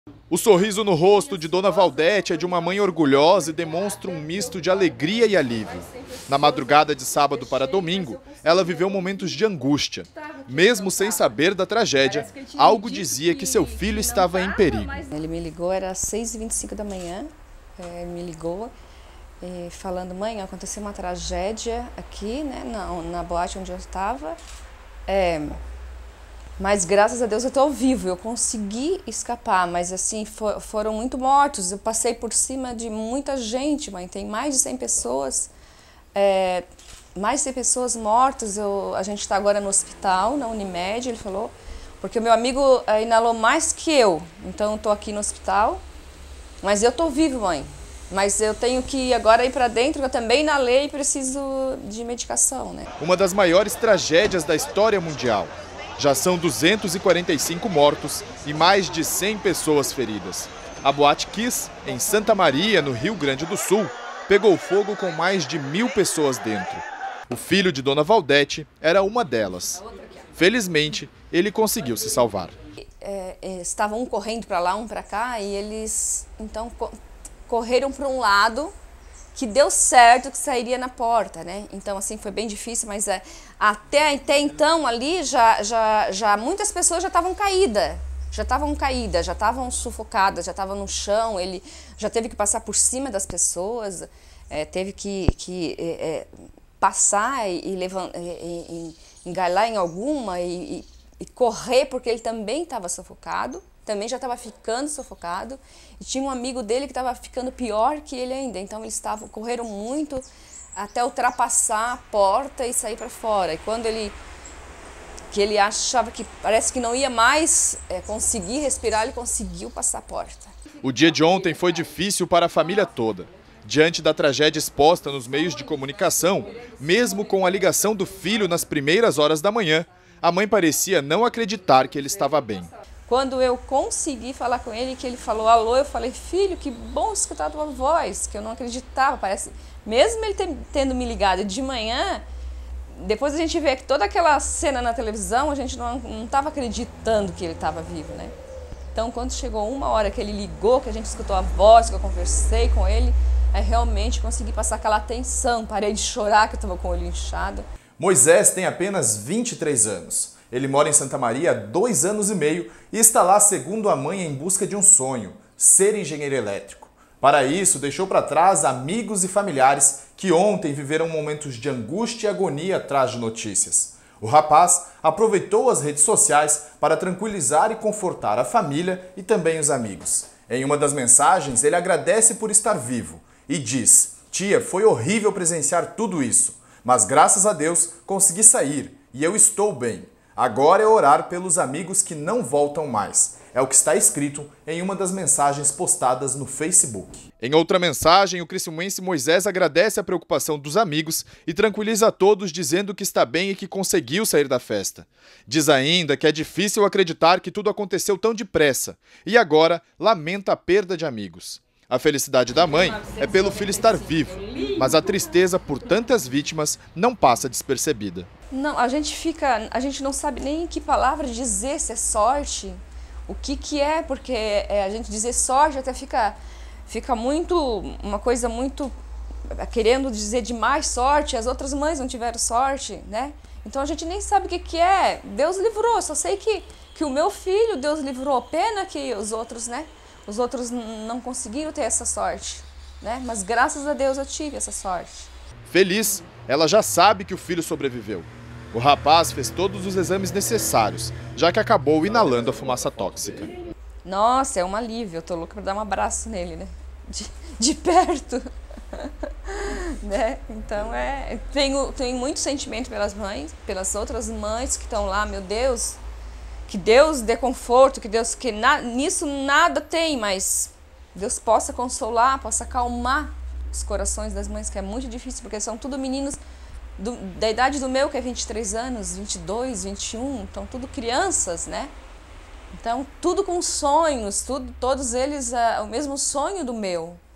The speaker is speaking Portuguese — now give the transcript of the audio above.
O sorriso no rosto de Dona Valdete é de uma mãe orgulhosa e demonstra um misto de alegria e alívio. Na madrugada de sábado para domingo, ela viveu momentos de angústia. Mesmo sem saber da tragédia, algo dizia que seu filho estava em perigo. Ele me ligou, era às 6h25 da manhã, me ligou falando: mãe, aconteceu uma tragédia aqui, né, na boate onde eu estava. Mas graças a Deus eu estou vivo, eu consegui escapar, mas assim, foram muito mortos. Eu passei por cima de muita gente, mãe, tem mais de 100 pessoas, mais de 100 pessoas mortas. A gente está agora no hospital, na Unimed, ele falou, porque o meu amigo inalou mais que eu, então eu estou aqui no hospital, mas eu estou vivo, mãe. Mas eu tenho que agora ir para dentro, eu também inalei e preciso de medicação, né? Uma das maiores tragédias da história mundial. Já são 245 mortos e mais de 100 pessoas feridas. A Boate Kiss, em Santa Maria, no Rio Grande do Sul, pegou fogo com mais de 1.000 pessoas dentro. O filho de Dona Valdete era uma delas. Felizmente, ele conseguiu se salvar. Estavam um correndo para lá, um para cá, e eles então correram para um lado que deu certo, que sairia na porta, né? Então, assim, foi bem difícil, mas até então ali já muitas pessoas já estavam caídas, já estavam sufocadas, já estavam no chão. Ele já teve que passar por cima das pessoas, teve que passar e engalar em alguma e correr, porque ele também estava sufocado. Também já estava ficando sufocado, e tinha um amigo dele que estava ficando pior que ele ainda. Então eles correram muito até ultrapassar a porta e sair para fora. E quando ele achava que parece que não ia mais conseguir respirar, ele conseguiu passar a porta. O dia de ontem foi difícil para a família toda. Diante da tragédia exposta nos meios de comunicação, mesmo com a ligação do filho nas primeiras horas da manhã, a mãe parecia não acreditar que ele estava bem. Quando eu consegui falar com ele, que ele falou alô, eu falei: filho, que bom escutar a tua voz, que eu não acreditava. Parece, mesmo ele tendo me ligado de manhã, depois a gente vê que toda aquela cena na televisão, a gente não estava acreditando que ele estava vivo, né? Então, quando chegou uma hora que ele ligou, que a gente escutou a voz, que eu conversei com ele, aí realmente consegui passar aquela atenção, parei de chorar, que eu estava com o olho inchado. Moisés tem apenas 23 anos. Ele mora em Santa Maria há 2 anos e meio e está lá, segundo a mãe, em busca de um sonho: ser engenheiro elétrico. Para isso, deixou para trás amigos e familiares que ontem viveram momentos de angústia e agonia atrás de notícias. O rapaz aproveitou as redes sociais para tranquilizar e confortar a família e também os amigos. Em uma das mensagens, ele agradece por estar vivo e diz: tia, foi horrível presenciar tudo isso, mas graças a Deus consegui sair e eu estou bem. Agora é orar pelos amigos que não voltam mais. É o que está escrito em uma das mensagens postadas no Facebook. Em outra mensagem, o criciumense Moisés agradece a preocupação dos amigos e tranquiliza a todos, dizendo que está bem e que conseguiu sair da festa. Diz ainda que é difícil acreditar que tudo aconteceu tão depressa e agora lamenta a perda de amigos. A felicidade da mãe é pelo filho estar vivo, mas a tristeza por tantas vítimas não passa despercebida. Não, a gente não sabe nem que palavra dizer, se é sorte, o que é, porque a gente dizer sorte até fica muito, uma coisa muito, querendo dizer demais sorte, as outras mães não tiveram sorte, né? Então a gente nem sabe o que é. Deus livrou, eu só sei que o meu filho, Deus livrou. Pena que os outros, né? Os outros não conseguiram ter essa sorte, né? Mas graças a Deus eu tive essa sorte. Feliz, ela já sabe que o filho sobreviveu. O rapaz fez todos os exames necessários, já que acabou inalando a fumaça tóxica. Nossa, é um alívio. Eu tô louca pra dar um abraço nele, né? De perto. Né? Então tenho muito sentimento pelas mães, pelas outras mães que estão lá. Meu Deus, que Deus dê conforto, nisso nada tem, mas Deus possa consolar, possa acalmar os corações das mães, que é muito difícil, porque são tudo meninos da idade do meu, que é 23 anos, 22, 21, então tudo crianças, né? Então tudo com sonhos, todos eles o mesmo sonho do meu.